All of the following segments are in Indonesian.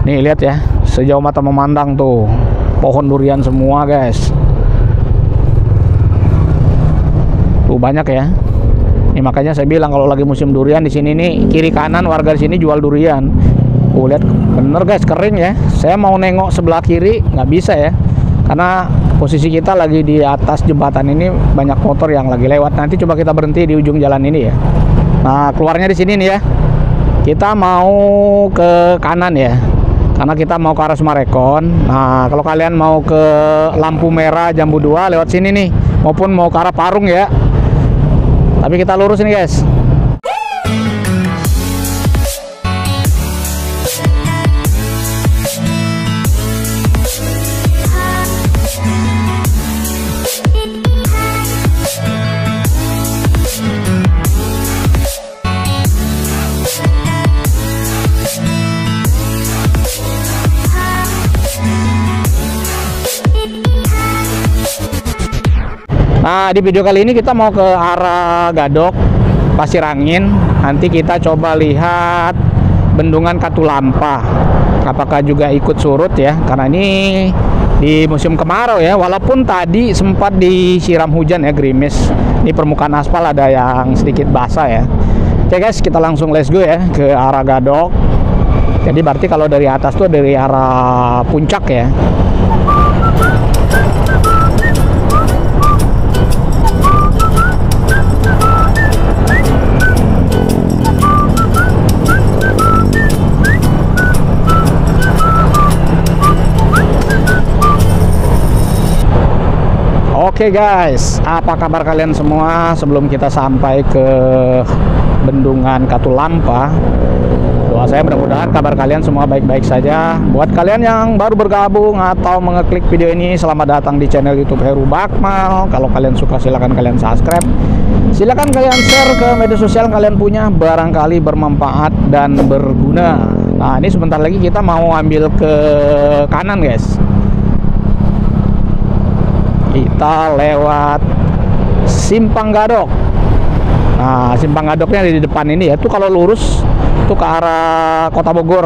Nih lihat ya, sejauh mata memandang tuh pohon durian semua guys. Tuh banyak ya. Ini makanya saya bilang kalau lagi musim durian di sini nih, kiri kanan warga di sini jual durian. Lihat bener guys, kering ya. Saya mau nengok sebelah kiri nggak bisa ya, karena posisi kita lagi di atas jembatan ini, banyak motor yang lagi lewat. Nanti coba kita berhenti di ujung jalan ini ya. Nah keluarnya di sini nih ya. Kita mau ke kanan ya, karena kita mau ke arah Sumarekon. Nah kalau kalian mau ke lampu merah Jambu 2 lewat sini nih, maupun mau ke arah Parung ya. Tapi kita lurus nih guys. Nah di video kali ini kita mau ke arah Gadok, Pasir Angin. Nanti kita coba lihat bendungan Katulampa, apakah juga ikut surut ya, karena ini di musim kemarau ya. Walaupun tadi sempat disiram hujan ya, gerimis. Ini permukaan aspal ada yang sedikit basah ya. Oke guys, kita langsung let's go ya ke arah Gadok. Jadi berarti kalau dari atas tuh dari arah puncak ya. Oke guys, apa kabar kalian semua? Sebelum kita sampai ke bendungan Katulampa, doa saya mudah-mudahan kabar kalian semua baik-baik saja. Buat kalian yang baru bergabung atau mengeklik video ini, selamat datang di channel YouTube Heru Bakmal. Kalau kalian suka silahkan kalian subscribe, silahkan kalian share ke media sosial yang kalian punya, barangkali bermanfaat dan berguna. Nah ini sebentar lagi kita mau ambil ke kanan guys. Kita lewat Simpang Gadok. Nah Simpang Gadoknya di depan ini ya. Tuh kalau lurus tuh ke arah Kota Bogor.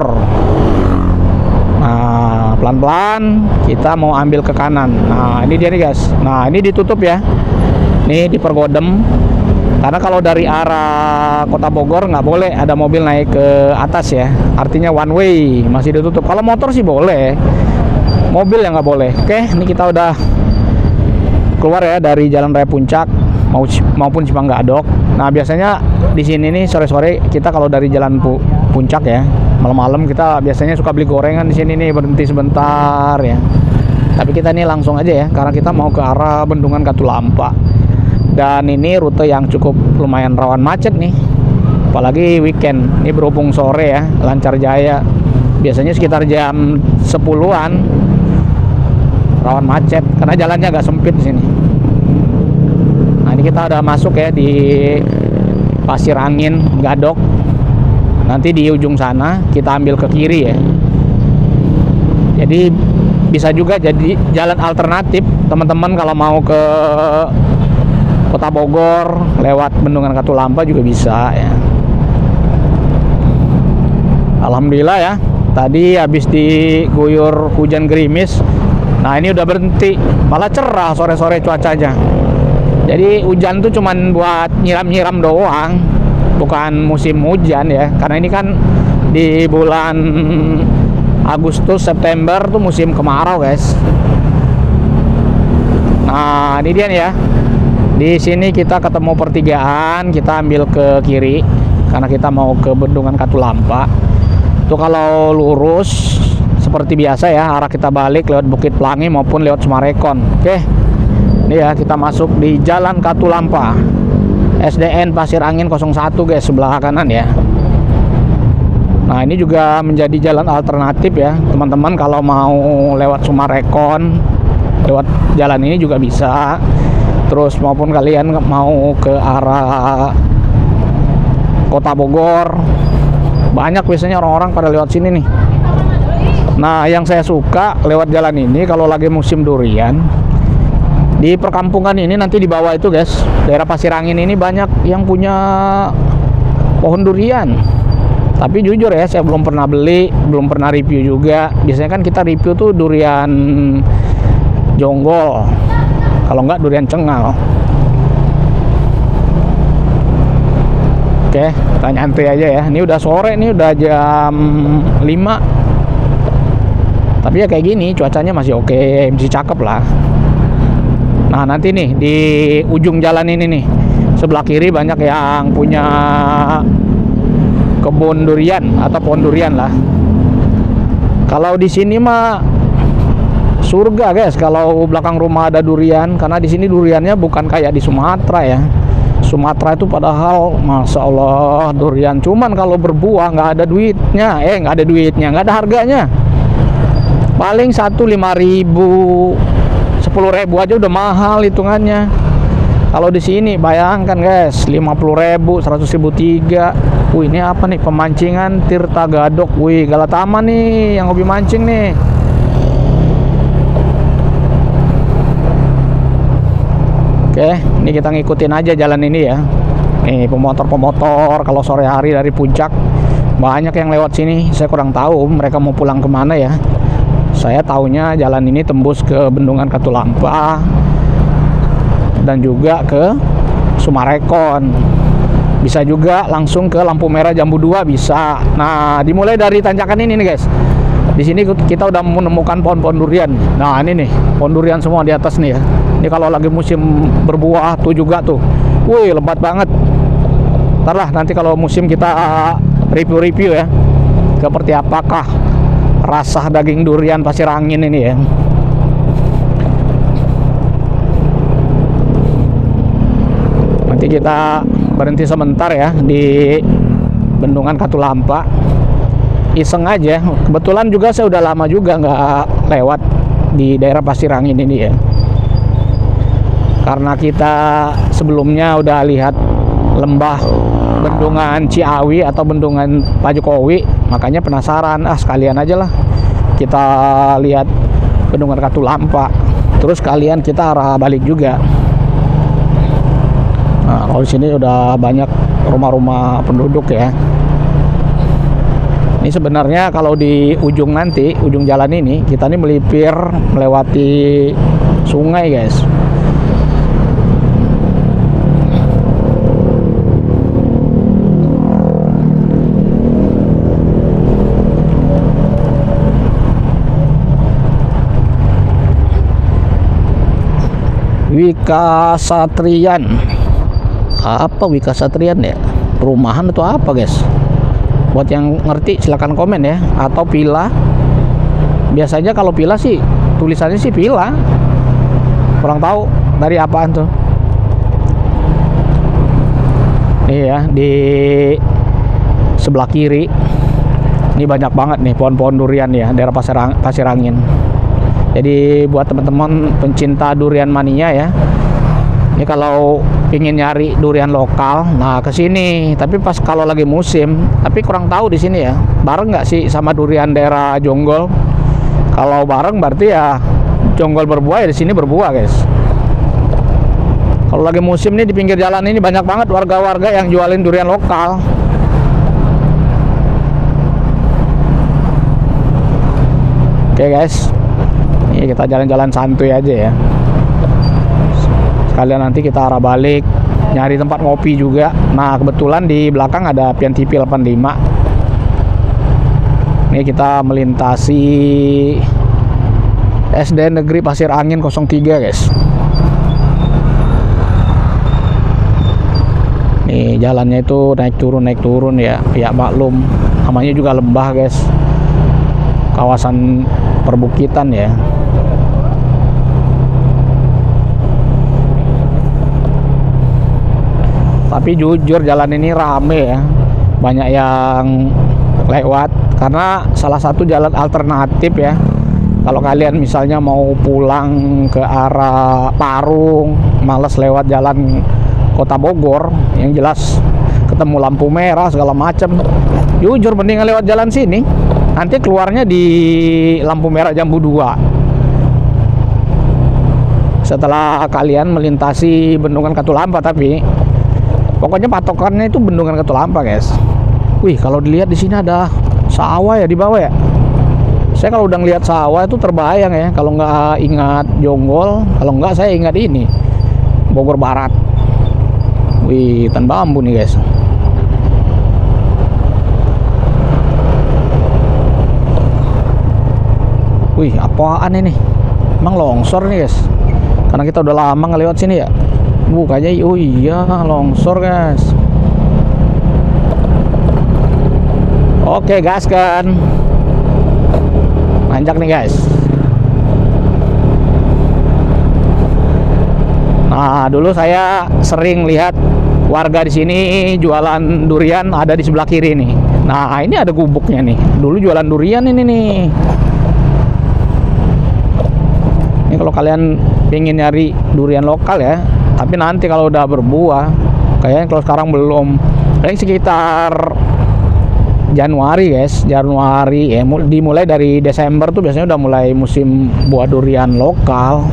Nah pelan-pelan kita mau ambil ke kanan. Nah ini dia nih guys. Nah ini ditutup ya. Nih dipergodem, karena kalau dari arah Kota Bogor nggak boleh ada mobil naik ke atas ya. Artinya one way, masih ditutup. Kalau motor sih boleh, mobil yang nggak boleh. Oke, ini kita udah keluar ya dari Jalan Raya Puncak maupun Simpang Gadok. Nah biasanya di sini nih sore-sore kita kalau dari Jalan Puncak ya, malam-malam kita biasanya suka beli gorengan di sini nih, berhenti sebentar ya. Tapi kita nih langsung aja ya, karena kita mau ke arah bendungan Katulampa. Dan ini rute yang cukup lumayan rawan macet nih, apalagi weekend. Ini berhubung sore ya, lancar jaya. Biasanya sekitar jam 10-an rawan macet karena jalannya agak sempit di sini. Nah ini kita udah masuk ya di Pasir Angin Gadok. Nanti di ujung sana kita ambil ke kiri ya. Jadi bisa juga jadi jalan alternatif teman-teman kalau mau ke Kota Bogor lewat bendungan Katulampa juga bisa ya. Alhamdulillah ya, tadi habis diguyur hujan gerimis. Nah ini udah berhenti, malah cerah sore-sore cuacanya. Jadi hujan tuh cuman buat nyiram-nyiram doang, bukan musim hujan ya. Karena ini kan di bulan Agustus September tuh musim kemarau guys. Nah ini dia nih ya. Di sini kita ketemu pertigaan, kita ambil ke kiri karena kita mau ke bendungan Katulampa. Tuh kalau lurus seperti biasa ya, arah kita balik lewat Bukit Pelangi maupun lewat Sumarekon. Oke, ini ya kita masuk di Jalan Katulampa, SDN Pasir Angin 01 guys, sebelah kanan ya. Nah ini juga menjadi jalan alternatif ya teman-teman, kalau mau lewat Sumarekon, lewat jalan ini juga bisa. Terus maupun kalian mau ke arah Kota Bogor, banyak biasanya orang-orang pada lewat sini nih. Nah yang saya suka lewat jalan ini kalau lagi musim durian, di perkampungan ini nanti di bawah itu guys, daerah Pasir Angin ini banyak yang punya pohon durian. Tapi jujur ya, saya belum pernah beli, belum pernah review juga. Biasanya kan kita review tuh durian jonggol, kalau enggak durian cengal. Oke, kita nyantai aja ya. Ini udah sore nih, udah jam 5. Tapi ya kayak gini, cuacanya masih oke, masih cakep lah. Nah, nanti nih di ujung jalan ini nih, sebelah kiri banyak yang punya kebun durian atau pohon durian lah. Kalau di sini mah surga guys, kalau belakang rumah ada durian, karena di sini duriannya bukan kayak di Sumatera ya. Sumatera itu padahal masya Allah durian, cuman kalau berbuah nggak ada duitnya, nggak ada harganya. Paling 5.000, 10.000 aja udah mahal hitungannya. Kalau di sini bayangkan guys, 50.000, 100.000 3. Wih, ini apa nih? Pemancingan Tirta Gadok. Wih, Galatama nih yang hobi mancing nih. Oke, ini kita ngikutin aja jalan ini ya. Nih pemotor-pemotor kalau sore hari dari puncak banyak yang lewat sini. Saya kurang tahu mereka mau pulang kemana ya. Saya taunya jalan ini tembus ke Bendungan Katulampa dan juga ke Sumarekon. Bisa juga langsung ke lampu merah Jambu 2 bisa. Nah, dimulai dari tanjakan ini nih guys. Di sini kita udah menemukan pohon-pohon durian. Nah, ini nih pohon durian semua di atas nih ya. Ini kalau lagi musim berbuah tuh juga tuh. Wih, lebat banget. Ntar lah nanti kalau musim kita review-review ya. Seperti apakah rasa daging durian Pasir Angin ini ya. Nanti kita berhenti sebentar ya di Bendungan Katulampa. Iseng aja. Kebetulan juga saya udah lama juga nggak lewat di daerah Pasir Angin ini ya. Karena kita sebelumnya udah lihat lembah Bendungan Ciawi atau Bendungan Pak Jokowi, makanya penasaran, sekalian aja lah kita lihat Bendungan Katulampa, terus kalian kita arah balik juga. Nah, kalau di sini udah banyak rumah-rumah penduduk ya. Ini sebenarnya kalau di ujung nanti, ujung jalan ini kita nih melewati sungai guys. Wika Satrian. Apa Wika Satrian ya? Perumahan atau apa guys? Buat yang ngerti silahkan komen ya. Atau villa. Biasanya kalau villa sih tulisannya sih villa. Kurang tahu dari apaan tuh. Iya, di sebelah kiri ini banyak banget nih pohon-pohon durian ya, daerah Pasir Angin. Jadi buat teman-teman pencinta durian mania ya, ini kalau ingin nyari durian lokal, nah ke sini. Tapi pas kalau lagi musim, tapi kurang tahu di sini ya, bareng nggak sih sama durian daerah Jonggol? Kalau bareng berarti ya Jonggol berbuah ya di sini berbuah guys. Kalau lagi musim nih di pinggir jalan ini banyak banget warga-warga yang jualin durian lokal. Oke guys. Ini kita jalan-jalan santuy aja ya. Sekalian nanti kita arah balik, nyari tempat ngopi juga. Nah, kebetulan di belakang ada Pian TV 85. Ini kita melintasi SD Negeri Pasir Angin 03 guys. Nih jalannya itu naik turun ya. Ya maklum, namanya juga lembah guys. Kawasan perbukitan ya. Tapi jujur jalan ini rame ya, banyak yang lewat karena salah satu jalan alternatif ya. Kalau kalian misalnya mau pulang ke arah Parung, males lewat jalan Kota Bogor, yang jelas ketemu lampu merah segala macam, jujur mendingan lewat jalan sini. Nanti keluarnya di lampu merah Jambu 2 setelah kalian melintasi Bendungan Katulampa. Tapi pokoknya patokannya itu Bendungan Katulampa guys. Wih, kalau dilihat di sini ada sawah ya di bawah ya. Saya kalau udah ngeliat sawah itu terbayang ya. Kalau nggak ingat Jonggol, kalau nggak saya ingat ini Bogor Barat. Wih, hutan bambu nih guys. Wih, apaan ini? Emang longsor nih guys? Karena kita udah lama ngelewat sini ya. Kayaknya oh iya longsor guys. Oke gas kan. Nanjak nih guys. Nah, dulu saya sering lihat warga di sini jualan durian ada di sebelah kiri nih. Nah, ini ada gubuknya nih. Dulu jualan durian ini nih. Ini kalau kalian pengen nyari durian lokal ya, tapi nanti kalau udah berbuah, kayaknya kalau sekarang belum. Paling sekitar Januari guys, Januari ya, dimulai dari Desember tuh biasanya udah mulai musim buah durian lokal.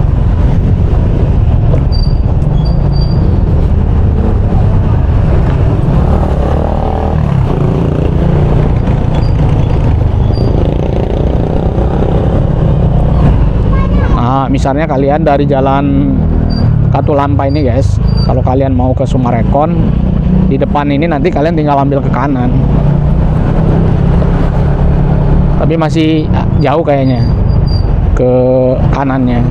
Nah, misalnya kalian dari jalan Katulampa ini guys, kalau kalian mau ke Sumarekon, di depan ini nanti kalian tinggal ambil ke kanan. Tapi masih jauh kayaknya ke kanannya.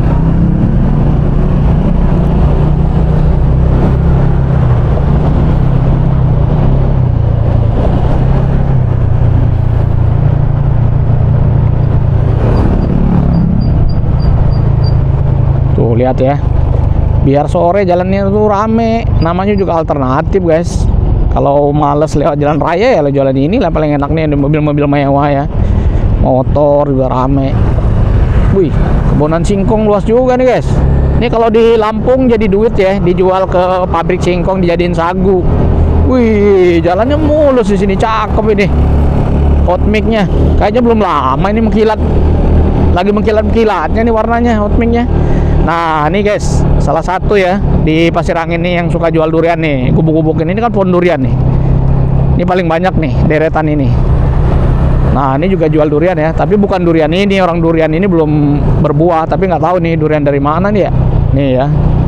Tuh lihat ya, biar sore jalannya tuh rame. Namanya juga alternatif guys. Kalau males lewat jalan raya ya lo jalan ini lah paling enak nih, ada mobil-mobil mewah ya. Motor juga rame. Wih, kebonan singkong luas juga nih guys. Ini kalau di Lampung jadi duit ya, dijual ke pabrik singkong dijadiin sagu. Wih, jalannya mulus di sini, cakep ini. Hot mic-nya kayaknya belum lama ini mengkilat. Lagi mengkilat-kilatnya nih warnanya hot mic-nya. Nah, ini guys, salah satu ya di Pasir Angin nih yang suka jual durian nih. Gubuk-gubuk ini kan pohon durian nih. Ini paling banyak nih deretan ini. Nah, ini juga jual durian ya, tapi bukan durian ini, orang durian ini belum berbuah, tapi nggak tahu nih durian dari mana nih ya. Nih ya.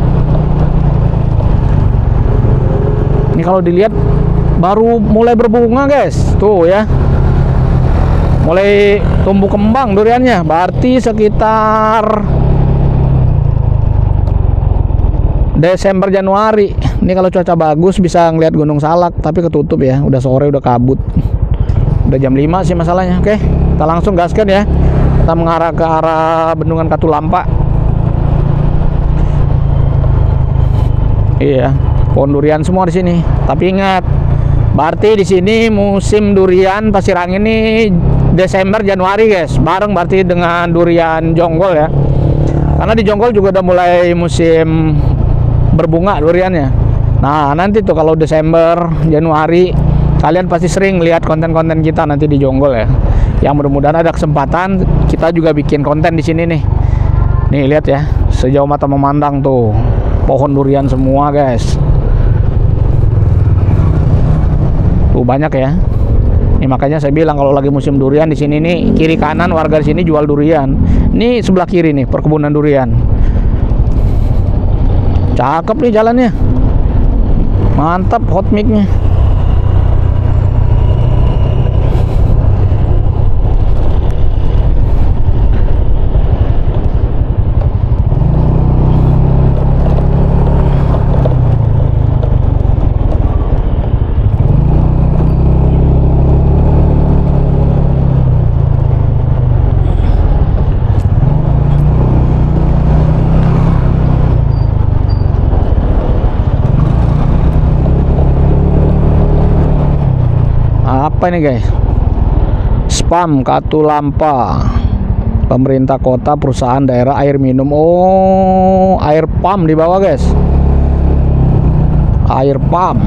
Ini kalau dilihat baru mulai berbunga guys, tuh ya. Mulai tumbuh kembang duriannya, berarti sekitar Desember Januari. Ini kalau cuaca bagus bisa ngeliat Gunung Salak, tapi ketutup ya, udah sore udah kabut. Udah jam 5 sih masalahnya. Oke, kita langsung gaskan ya. Kita mengarah ke arah Bendungan Katulampa. Iya, pohon durian semua di sini. Tapi ingat, berarti di sini musim durian Pasir Angin ini Desember Januari guys. Bareng berarti dengan durian Jonggol ya. Karena di Jonggol juga udah mulai musim berbunga duriannya. Nah, nanti tuh kalau Desember Januari kalian pasti sering lihat konten-konten kita nanti di Jonggol ya. Yang mudah-mudahan ada kesempatan kita juga bikin konten di sini nih. Nih lihat ya, sejauh mata memandang tuh pohon durian semua guys. Tuh banyak ya. Ini makanya saya bilang kalau lagi musim durian di sini nih kiri kanan warga di sini jual durian. Ini sebelah kiri nih perkebunan durian. Cakep nih jalannya. Mantap hot mic-nya. Apa ini guys? Spam Katulampa, pemerintah kota, perusahaan daerah air minum. Oh, air pump di bawah guys, air pump.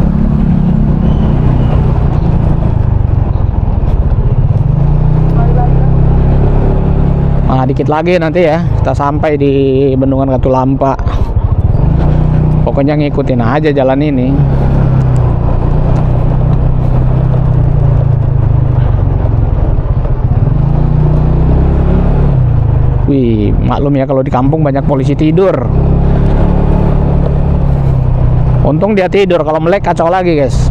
Nah, dikit lagi nanti ya kita sampai di Bendungan Katulampa. Pokoknya ngikutin aja jalan ini. Wih, maklum ya kalau di kampung banyak polisi tidur. Untung dia tidur, kalau melek kacau lagi guys.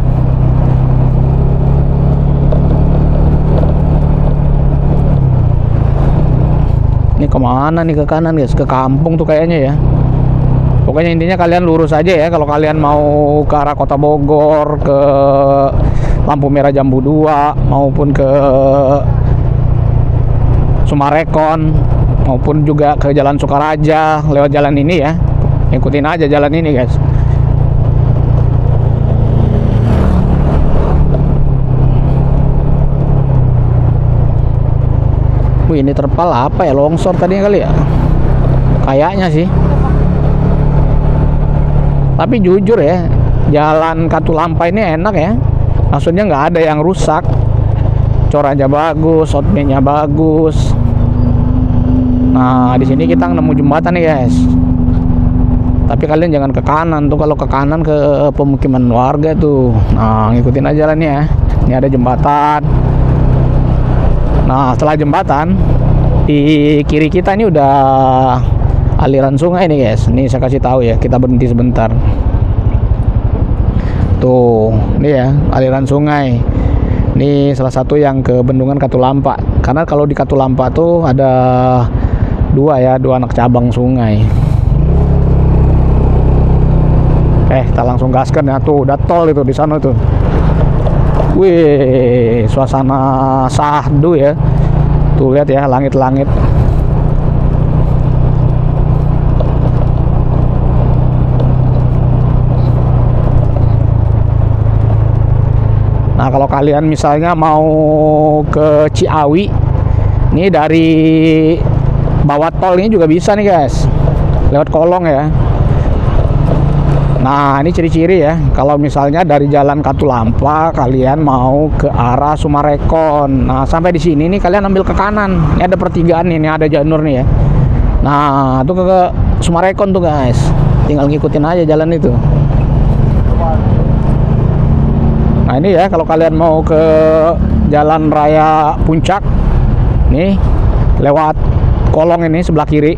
Ini kemana nih, ke kanan guys? Ke kampung tuh kayaknya ya. Pokoknya intinya kalian lurus aja ya. Kalau kalian mau ke arah Kota Bogor, ke lampu merah Jambu 2, maupun ke Sumarekon, maupun juga ke Jalan Sukaraja, lewat jalan ini ya. Ikutin aja jalan ini guys. Wih, ini terpal apa ya? Longsor tadi kali ya? Kayaknya sih. Tapi jujur ya, jalan Katulampa ini enak ya. Maksudnya nggak ada yang rusak. Corannya bagus, outnya bagus. Nah, di sini kita nemu jembatan nih guys. Tapi kalian jangan ke kanan tuh. Kalau ke kanan ke pemukiman warga tuh. Nah, ngikutin aja jalannya ya. Ini ada jembatan. Nah, setelah jembatan di kiri kita ini udah aliran sungai nih guys. Ini saya kasih tahu ya, kita berhenti sebentar. Tuh, ini ya aliran sungai. Ini salah satu yang ke Bendungan Katulampa. Karena kalau di Katulampa tuh ada dua anak cabang sungai. Kita langsung gaskan ya. Tuh, udah tol itu di sana tuh. Wih, suasana sahdu ya. Tuh lihat ya, langit-langit. Nah, kalau kalian misalnya mau ke Ciawi, ini dari bawah tol ini juga bisa nih guys. Lewat kolong ya. Nah, ini ciri-ciri ya. Kalau misalnya dari jalan Katulampa kalian mau ke arah Sumarekon. Nah, sampai di sini nih kalian ambil ke kanan. Ini ada pertigaan nih, ini ada janur nih ya. Nah, itu ke Sumarekon tuh guys. Tinggal ngikutin aja jalan itu. Nah, ini ya kalau kalian mau ke Jalan Raya Puncak. Nih, lewat kolong ini sebelah kiri.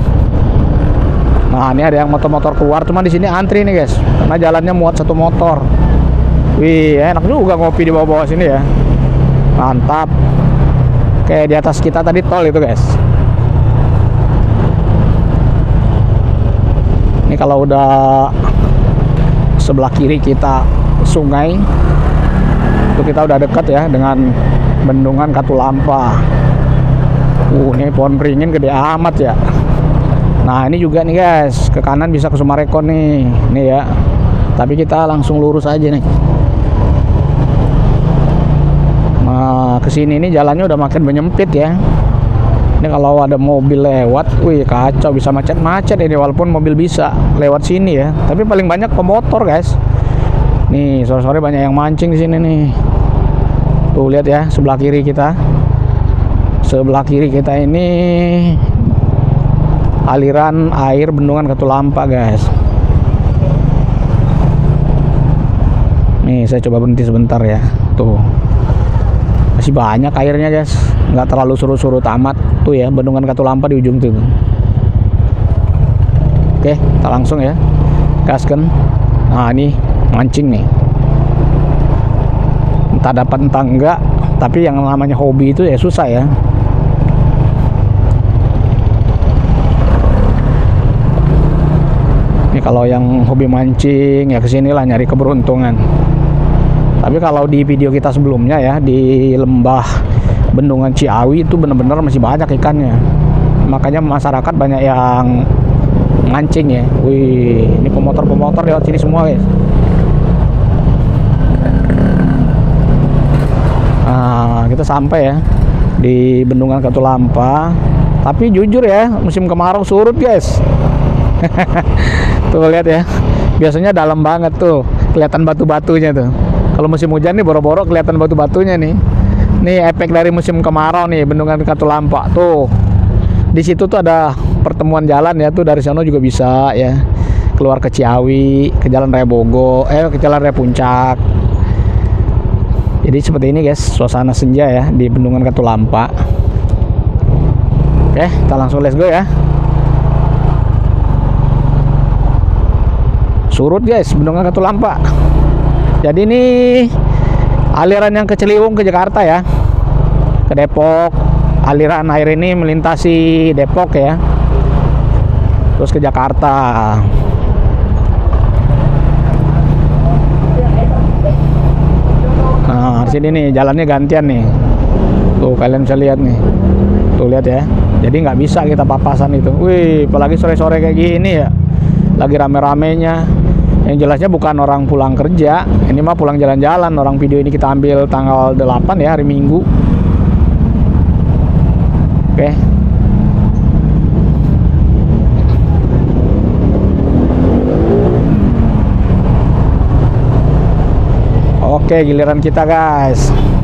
Nah, ini ada yang motor-motor keluar, cuma di sini antri nih guys, karena jalannya muat satu motor. Wih, enak juga ngopi di bawah-bawah sini ya. Mantap. Kayak di atas kita tadi tol itu guys. Ini kalau udah sebelah kiri kita sungai, itu kita udah dekat ya dengan Bendungan Katulampa. Ini pohon beringin gede amat ya. Nah, ini juga nih guys, ke kanan bisa ke Sumarekon nih. Nih ya. Tapi kita langsung lurus aja nih. Nah, kesini ini jalannya udah makin menyempit ya. Ini kalau ada mobil lewat, wih kacau, bisa macet-macet ini. Walaupun mobil bisa lewat sini ya, tapi paling banyak pemotor guys. Nih, sore-sore banyak yang mancing di sini nih. Tuh lihat ya, sebelah kiri kita. Sebelah kiri kita ini aliran air Bendungan Katulampa guys. Nih, saya coba berhenti sebentar ya. Tuh, masih banyak airnya guys, nggak terlalu surut-surut amat. Tuh ya, Bendungan Katulampa di ujung tuh. Oke, kita langsung ya gaskan. Nah, ini mancing nih, entah dapat entah enggak, tapi yang namanya hobi itu ya susah ya. Ini kalau yang hobi mancing ya kesinilah nyari keberuntungan. Tapi kalau di video kita sebelumnya ya, di lembah Bendungan Ciawi itu benar-benar masih banyak ikannya. Makanya masyarakat banyak yang mancing ya. Wih, ini pemotor-pemotor lewat sini semua guys. Nah, kita sampai ya di Bendungan Katulampa. Tapi jujur ya, musim kemarau surut guys. Tuh lihat ya, biasanya dalam banget tuh, kelihatan batu-batunya tuh. Kalau musim hujan nih boro-boro kelihatan batu-batunya nih. Nih efek dari musim kemarau nih, Bendungan Katulampa tuh. Di situ tuh ada pertemuan jalan ya, tuh dari sana juga bisa ya. Keluar ke Ciawi, ke Jalan Raya Bogor, ke Jalan Raya Puncak. Jadi seperti ini guys, suasana senja ya di Bendungan Katulampa. Oke, Oke, kita langsung let's go ya. Surut guys, Bendungan Katulampa. Jadi ini aliran yang ke Ciliwung ke Jakarta ya, ke Depok. Aliran air ini melintasi Depok ya, terus ke Jakarta. Nah, di sini nih jalannya gantian nih. Tuh kalian bisa lihat nih. Tuh lihat ya. Jadi nggak bisa kita papasan itu. Wih, apalagi sore-sore kayak gini ya. Lagi rame-ramenya. Yang jelasnya bukan orang pulang kerja. Ini mah pulang jalan-jalan. Orang video ini kita ambil tanggal 8 ya, hari Minggu. Oke. Oke, giliran kita guys.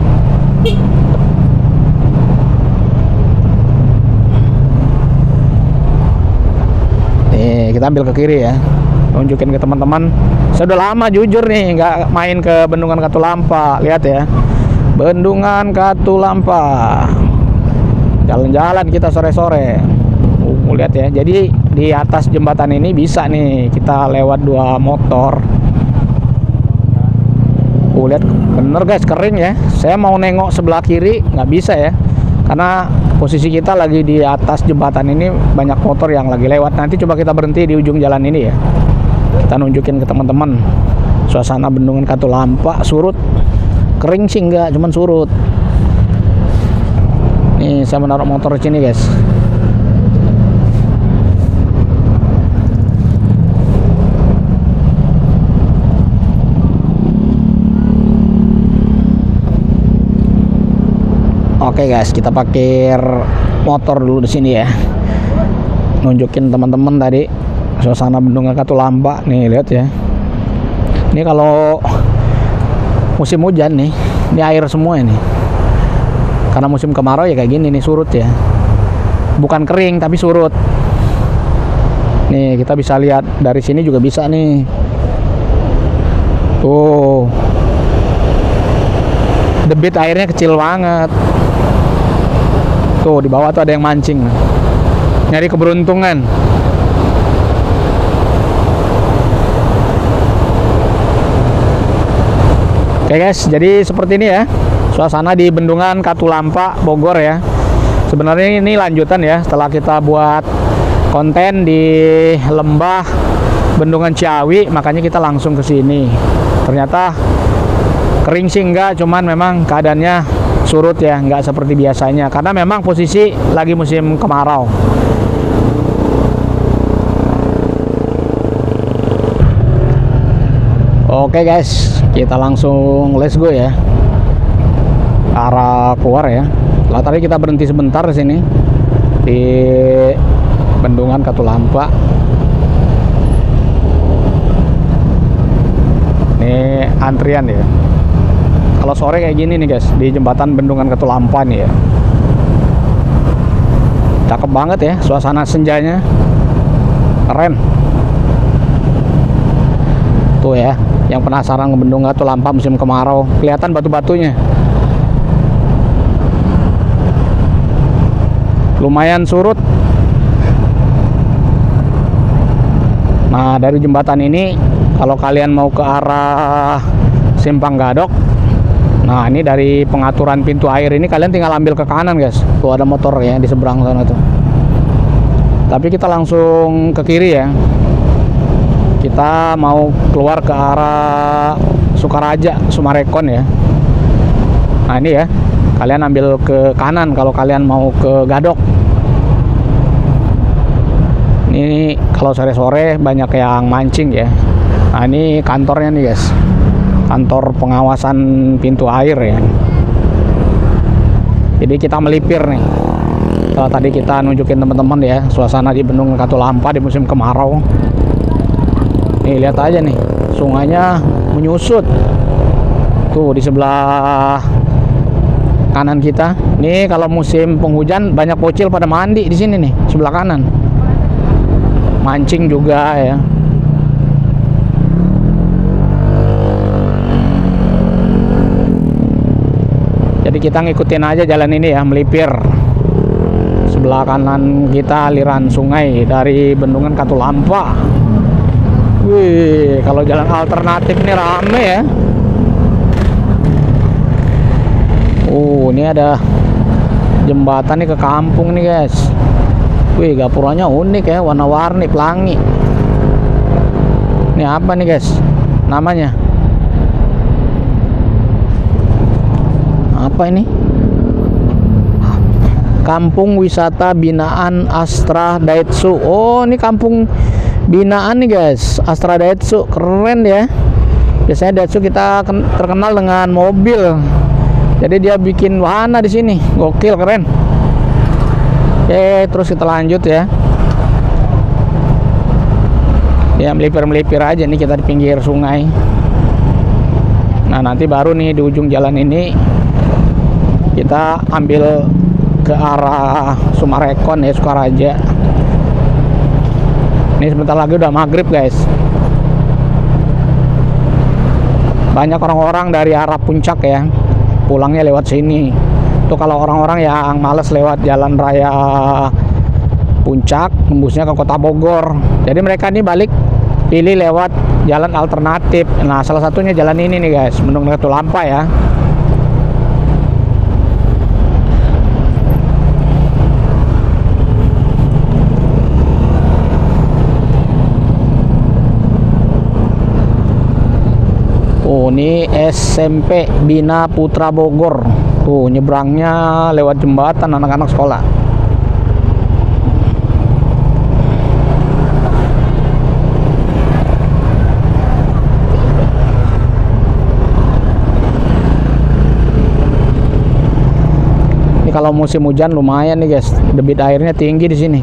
Nih, kita ambil ke kiri ya. Tunjukin ke teman-teman. Saya udah lama jujur nih nggak main ke Bendungan Katulampa. Lihat ya, Bendungan Katulampa. Jalan-jalan kita sore-sore. Lihat ya. Jadi di atas jembatan ini bisa nih kita lewat 2 motor. Lihat bener guys, kering ya. Saya mau nengok sebelah kiri nggak bisa ya, karena posisi kita lagi di atas jembatan ini, banyak motor yang lagi lewat. Nanti coba kita berhenti di ujung jalan ini ya. Kita nunjukin ke teman-teman suasana Bendungan Katulampa. Surut, kering sih enggak, cuman surut. Nih saya menaruh motor di sini guys. Oke guys, kita parkir motor dulu di sini ya. Nunjukin teman-teman tadi suasana Bendungan Katulampa. Nih lihat ya. Ini kalau musim hujan nih, ini air semua ini. Karena musim kemarau ya kayak gini nih, surut ya. Bukan kering tapi surut. Nih kita bisa lihat dari sini juga bisa nih. Tuh. Debit airnya kecil banget. Tuh di bawah tuh ada yang mancing. Nyari keberuntungan. Oke guys, jadi seperti ini ya suasana di Bendungan Katulampa Bogor ya. Sebenarnya ini lanjutan ya, setelah kita buat konten di lembah Bendungan Ciawi, makanya kita langsung ke sini. Ternyata kering sih enggak, cuman memang keadaannya surut ya, enggak seperti biasanya karena memang posisi lagi musim kemarau. Oke guys, kita langsung let's go ya, arah keluar ya. Lah tadi kita berhenti sebentar di sini di Bendungan Katulampa. Ini antrian ya. Kalau sore kayak gini nih guys, di jembatan Bendungan Katulampa nih ya. Cakep banget ya suasana senjanya. Keren. Tuh ya, yang penasaran ke Bendungan Katulampa musim kemarau, kelihatan batu-batunya. Lumayan surut. Nah, dari jembatan ini kalau kalian mau ke arah Simpang Gadok, nah ini dari pengaturan pintu air ini kalian tinggal ambil ke kanan guys. Tuh ada motor ya di seberang sana tuh. Tapi kita langsung ke kiri ya. Kita mau keluar ke arah Sukaraja, Sumarekon ya. Nah ini ya, kalian ambil ke kanan kalau kalian mau ke Gadok. Ini kalau sore-sore banyak yang mancing ya. Nah ini kantornya nih guys, kantor pengawasan pintu air ya. Jadi kita melipir nih. Kalau tadi kita nunjukin teman-teman ya suasana di Bendungan Katulampa di musim kemarau. Nih lihat aja nih, sungainya menyusut. Tuh di sebelah kanan kita. Nih kalau musim penghujan banyak bocil pada mandi di sini nih, sebelah kanan. Mancing juga ya. Jadi kita ngikutin aja jalan ini ya, melipir sebelah sebelah kanan kita aliran sungai dari Bendungan Katulampa. Wih, kalau jalan alternatif ini rame ya. Ini ada jembatan nih ke kampung nih guys. Wih, gapuranya unik ya, warna-warni, pelangi. Ini apa nih guys namanya? Apa ini? Kampung Wisata Binaan Astra Daetsu. Oh, ini kampung binaan nih guys, Astra Daetsu. Keren ya. Biasanya Daetsu kita terkenal dengan mobil. Jadi dia bikin wahana di sini. Gokil, keren. Oke, terus kita lanjut ya. Ya, melipir-melipir aja nih kita di pinggir sungai. Nah, nanti baru nih di ujung jalan ini kita ambil ke arah Sumarekon ya, Sukaraja. Ini sebentar lagi udah maghrib guys. Banyak orang-orang dari arah puncak ya, pulangnya lewat sini. Itu kalau orang-orang yang males lewat jalan raya puncak, tembusnya ke kota Bogor. Jadi mereka ini balik pilih lewat jalan alternatif. Nah, salah satunya jalan ini nih guys, Bendungan Katulampa ya. Ini SMP Bina Putra Bogor. Tuh, nyebrangnya lewat jembatan anak-anak sekolah. Ini kalau musim hujan lumayan nih guys, debit airnya tinggi di sini.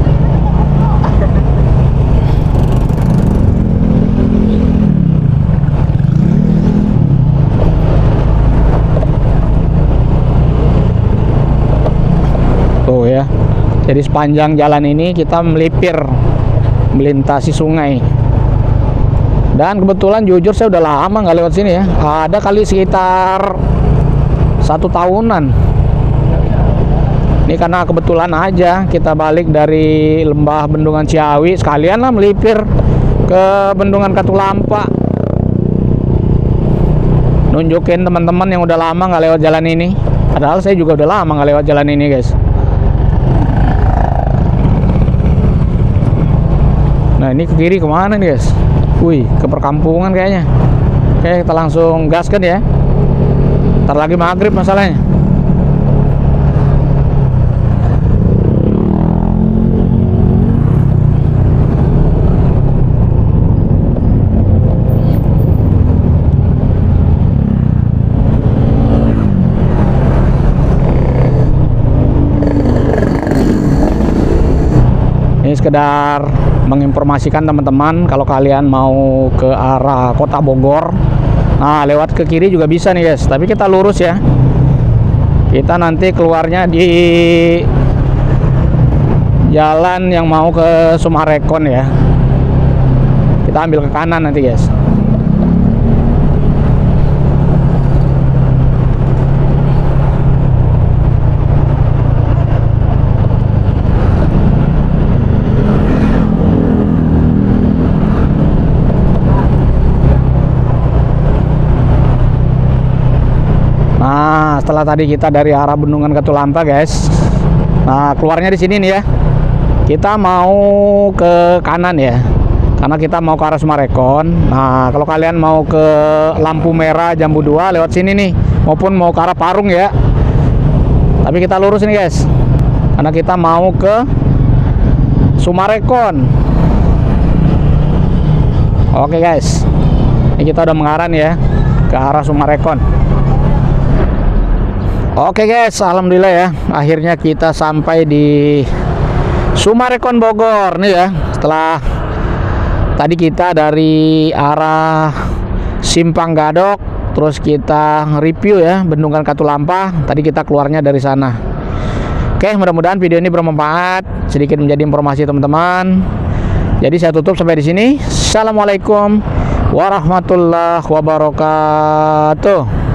Tuh ya. Jadi sepanjang jalan ini kita melintasi sungai. Dan kebetulan jujur saya udah lama nggak lewat sini ya. Ada kali sekitar 1 tahunan. Ini karena kebetulan aja kita balik dari lembah Bendungan Ciawi, sekalian lah melipir ke Bendungan Katulampa. Nunjukin teman-teman yang udah lama nggak lewat jalan ini. Padahal saya juga udah lama nggak lewat jalan ini guys. Nah, ini ke kiri kemana nih guys? Wih, ke perkampungan kayaknya. Oke, kita langsung gaskan ya. Ntar lagi maghrib masalahnya. Ini sekedar menginformasikan teman-teman kalau kalian mau ke arah kota Bogor. Nah, lewat ke kiri juga bisa nih guys, tapi kita lurus ya. Kita nanti keluarnya di jalan yang mau ke Sumarekon ya. Kita ambil ke kanan nanti guys. Nah, setelah tadi kita dari arah Bendungan Katulampa guys. Nah, keluarnya di sini nih ya. Kita mau ke kanan ya, karena kita mau ke arah Sumarekon. Nah, kalau kalian mau ke lampu merah Jambu 2 lewat sini nih, maupun mau ke arah Parung ya. Tapi kita lurus nih guys, karena kita mau ke Sumarekon. Oke guys, ini kita udah mengarah nih ya ke arah Sumarekon. Oke guys, alhamdulillah ya, akhirnya kita sampai di Sumarekon Bogor nih ya. Setelah tadi kita dari arah Simpang Gadok, terus kita review ya Bendungan Katulampa. Tadi kita keluarnya dari sana. Oke, mudah-mudahan video ini bermanfaat, sedikit menjadi informasi teman-teman. Jadi saya tutup sampai di sini. Assalamualaikum warahmatullahi wabarakatuh.